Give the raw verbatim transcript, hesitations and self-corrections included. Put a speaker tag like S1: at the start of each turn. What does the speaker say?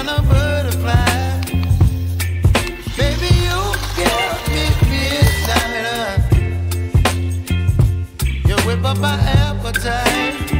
S1: on a butterfly. Baby, you give me midnight. You whip up my appetite.